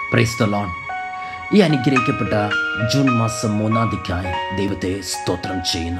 Praise the Lord. ഈ അനുഗ്രഹിക്കപ്പെട്ട June മാസം 3-ാം തീയതിക്കായി ദൈവത്തെ സ്തോത്രം ചെയ്യുന്നു.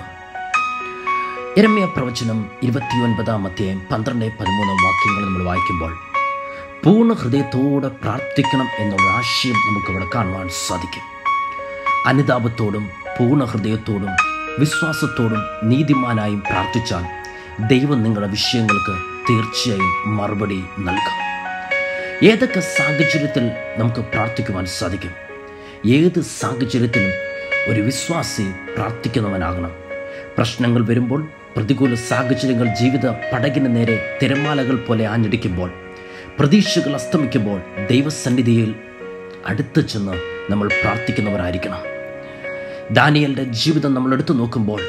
യെരമ്യാ പ്രവചനം 29-ാം അധ്യായം 12-13 വാക്യങ്ങൾ നമ്മൾ വായിക്കുമ്പോൾ പൂർണ്ണ ഹൃദയത്തോടെ പ്രാർത്ഥിക്കണം എന്നുള്ള ആശയം നമുക്കിവിടെ കാണുവാൻ സാധിക്കും. അനുതാപത്തോടും പൂർണ്ണ ഹൃദയത്തോടും വിശ്വാസത്തോടും നീതിമാനായും പ്രാർത്ഥിച്ചാൽ ദൈവം നിങ്ങളുടെ വിഷയങ്ങൾക്ക് തീർച്ചയായും മറുപടി നൽകും. ഏതൊക്കെ സാഹചര്യത്തിൽ നമുക്ക് പ്രാർത്ഥിക്കുവാൻ സാധിക്കും? ഏത് സാഹചര്യത്തിലും ഒരു വിശ്വാസി പ്രാർത്ഥിക്കുന്നവനാകണം. പ്രശ്നങ്ങൾ വരുമ്പോൾ, പ്രതികൂല സാഹചര്യങ്ങൾ ജീവിത പടകിന് നേരെ തിരമാലകൾ പോലെ ആഞ്ഞടിക്കുമ്പോൾ, പ്രതീക്ഷകൾ അസ്തമിക്കുമ്പോൾ ദൈവസന്നിധിയിൽ അടുത്ത് ചെന്ന് നമ്മൾ പ്രാർത്ഥിക്കുന്നവരായിരിക്കണം. ദാനിയേലിന്റെ ജീവിതം നമ്മൾ എടുത്തു നോക്കുമ്പോൾ,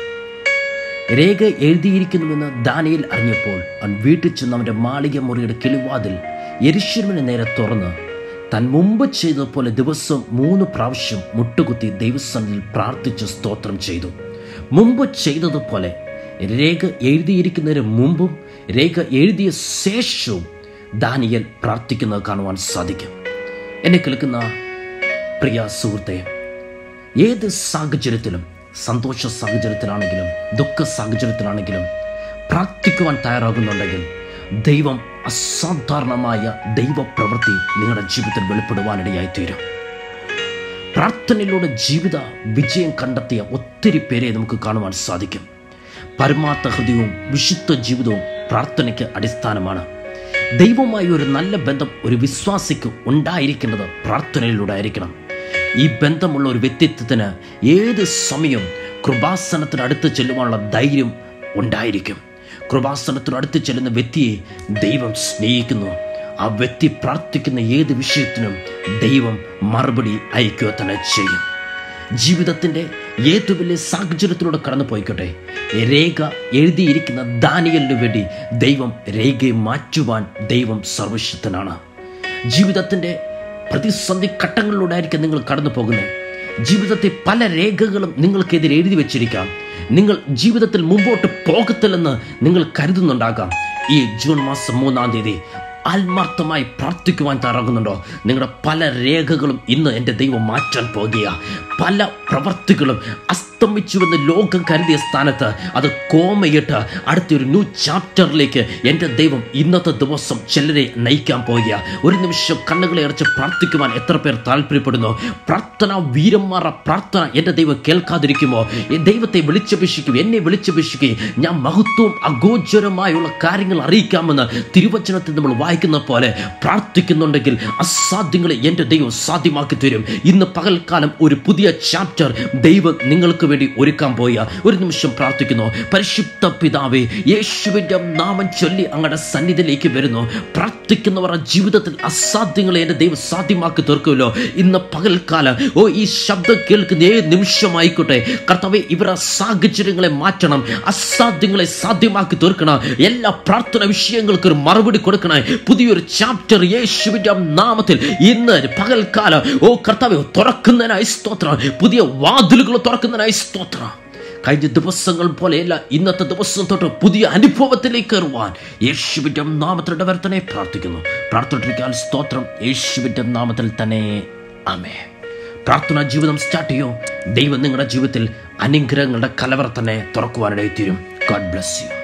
രേഖ എഴുതിയിരിക്കുന്നുവെന്ന് ദാനിയേൽ അറിഞ്ഞപ്പോൾ അവൻ വീട്ടിൽ ചെന്ന് അവൻ്റെ മാളിക മുറിയുടെ കിളിവാതിൽ യെരൂശലേമിന് നേരെ തുറന്ന് താൻ മുമ്പ് ചെയ്തതുപോലെ ദിവസം 3 പ്രാവശ്യം മുട്ടുകുത്തി ദൈവസന്നിധിയിൽ പ്രാർത്ഥിച്ച് സ്തോത്രം ചെയ്തു. മുമ്പ് ചെയ്തതുപോലെ രേഖ എഴുതിയിരിക്കുന്നതിന് മുമ്പും രേഖ എഴുതിയ ശേഷവും ദാനിയേൽ പ്രാർത്ഥിക്കുന്നത് കാണുവാൻ സാധിക്കും. എന്നെ കേൾക്കുന്ന പ്രിയ സുഹൃത്തെ, ഏത് സാഹചര്യത്തിലും, സന്തോഷ സാഹചര്യത്തിലാണെങ്കിലും ദുഃഖ സാഹചര്യത്തിലാണെങ്കിലും പ്രാർത്ഥിക്കുവാൻ തയ്യാറാകുന്നുണ്ടെങ്കിൽ ദൈവം അസാധാരണമായ ദൈവപ്രവൃത്തി നിങ്ങളുടെ ജീവിതത്തിൽ വെളിപ്പെടുവാനിടയായിത്തീരും. പ്രാർത്ഥനയിലൂടെ ജീവിത വിജയം കണ്ടെത്തിയ ഒത്തിരി പേരെ നമുക്ക് കാണുവാൻ സാധിക്കും. പരമാർത്ഥ ഹൃദയവും വിശുദ്ധ ജീവിതവും പ്രാർത്ഥനയ്ക്ക് അടിസ്ഥാനമാണ്. ദൈവവുമായി ഒരു നല്ല ബന്ധം ഒരു വിശ്വാസിക്ക് ഉണ്ടായിരിക്കുന്നത് പ്രാർത്ഥനയിലൂടെ ആയിരിക്കണം. ഈ ബന്ധമുള്ള ഒരു വ്യക്തിത്വത്തിന് ഏത് സമയം കൃപാസനത്തിനടുത്ത് ചെല്ലുവാനുള്ള ധൈര്യം ഉണ്ടായിരിക്കും. കൃപാസനത്തിനടുത്ത് ചെല്ലുന്ന വ്യക്തിയെ ദൈവം സ്നേഹിക്കുന്നു. ആ വ്യക്തി പ്രാർത്ഥിക്കുന്ന ഏത് വിഷയത്തിനും ദൈവം മറുപടി അയക്കുക തന്നെ ചെയ്യും. ജീവിതത്തിൻ്റെ ഏതു വലിയ സാഹചര്യത്തിലൂടെ കടന്നു പോയിക്കോട്ടെ, രേഖ എഴുതിയിരിക്കുന്ന ദാനിയേലിനു വേണ്ടി ദൈവം രേഖയെ മാറ്റുവാൻ ദൈവം സർവശക്തനാണ്. ജീവിതത്തിൻ്റെ പ്രതിസന്ധി ഘട്ടങ്ങളിലൂടെ ആയിരിക്കും നിങ്ങൾ കടന്നു പോകുന്നത്. ജീവിതത്തെ പല രേഖകളും നിങ്ങൾക്കെതിരെ എഴുതി വെച്ചിരിക്കാം. നിങ്ങൾ ജീവിതത്തിൽ മുമ്പോട്ട് പോകത്തില്ലെന്ന് നിങ്ങൾ കരുതുന്നുണ്ടാകാം. ഈ ജൂൺ മാസം 3-ാം തീയതി ആത്മാർത്ഥമായി പ്രാർത്ഥിക്കുവാൻ തയ്യാറാകുന്നുണ്ടോ? നിങ്ങളുടെ പല രേഖകളും ഇന്ന് എൻ്റെ ദൈവം മാറ്റാൻ പോകുക. പല പ്രവർത്തികളും അസ്തമിച്ചുവെന്ന് ലോകം കരുതിയ സ്ഥാനത്ത് അത് കോമയിട്ട് അടുത്തൊരു ന്യൂ ചാപ്റ്ററിലേക്ക് എൻ്റെ ദൈവം ഇന്നത്തെ ദിവസം ചിലരെ നയിക്കാൻ പോകുക. ഒരു നിമിഷം കണ്ണുകളെ അടച്ച് പ്രാർത്ഥിക്കുവാൻ എത്ര പേർ താല്പര്യപ്പെടുന്നു? പ്രാർത്ഥന വീരന്മാരുടെ പ്രാർത്ഥന എൻ്റെ ദൈവം കേൾക്കാതിരിക്കുമോ? ദൈവത്തെ വിളിച്ചപേക്ഷിക്കും, എന്നെ വിളിച്ചപേക്ഷിക്കുകയും ഞാൻ മഹത്വവും അഗോചരമായുള്ള കാര്യങ്ങൾ അറിയിക്കാമെന്ന് തിരുവചനത്തിൽ നമ്മൾ വായിക്കുന്ന പോലെ പ്രാർത്ഥിക്കുന്നുണ്ടെങ്കിൽ അസാധ്യങ്ങളെ എൻ്റെ ദൈവം സാധ്യമാക്കി തരും. ഇന്ന് പകൽക്കാലം ഒരു പുതിയ ചാപ്റ്റർ ദൈവം നിങ്ങൾക്ക് വേണ്ടി ഒരുക്കാൻ പോയ ഒരു നിമിഷം പ്രാർത്ഥിക്കുന്നു. പരിശുദ്ധ പിതാവേ, യേശുവിൻ്റെ നാമം ചൊല്ലി അങ്ങയുടെ സന്നിധിയിലേക്ക് വരുന്നു. പ്രാർത്ഥിക്കുന്നവരുടെ ജീവിതത്തിൽ അസാധ്യങ്ങളെ എൻ്റെ ദൈവം സാധ്യമാക്കി തീർക്കുമല്ലോ. ഇന്ന് പകൽക്കാലം ഈ ശബ്ദം കേൾക്കുന്ന ഏത് നിമിഷമായിക്കോട്ടെ കർത്താവേ, ഇവരുടെ സാഹചര്യങ്ങളെ മാറ്റണം, അസാധ്യങ്ങളെ സാധ്യമാക്കി തീർക്കണം. എല്ലാ പ്രാർത്ഥന വിഷയങ്ങൾക്ക് ഒരു മറുപടി കൊടുക്കണം. പുതിയൊരു ചാപ്റ്റർ യേശുവിൻ്റെ നാമത്തിൽ ഇന്ന് പകൽക്കാലം കർത്താവേ തുറക്കുന്നതിനായി സ്തോത്രം. പുതിയ വാതിലുകൾ തുറക്കുന്നതിനായി സ്തോത്രം. കഴിഞ്ഞ ദിവസങ്ങൾ പോലെയല്ല, ഇന്നത്തെ ദിവസം തൊട്ട് പുതിയ അനുഭവത്തിലേക്ക് കയറുവാൻ യേശുവിൻ്റെ നാമത്തിൽ ഇടവരുത്തനെ പ്രാർത്ഥിക്കുന്നു. പ്രാർത്ഥിക്കാൻ സ്തോത്രം. യേശുവിൻ്റെ നാമത്തിൽ തന്നെ ആമേൻ. പ്രാർത്ഥനാ ജീവിതം സ്റ്റാർട്ട് ചെയ്യൂ. ദൈവം നിങ്ങളുടെ ജീവിതത്തിൽ അനുഗ്രഹങ്ങളുടെ കലവറ തന്നെ തുറക്കുവാനിടയിൽ തീരും. God bless U.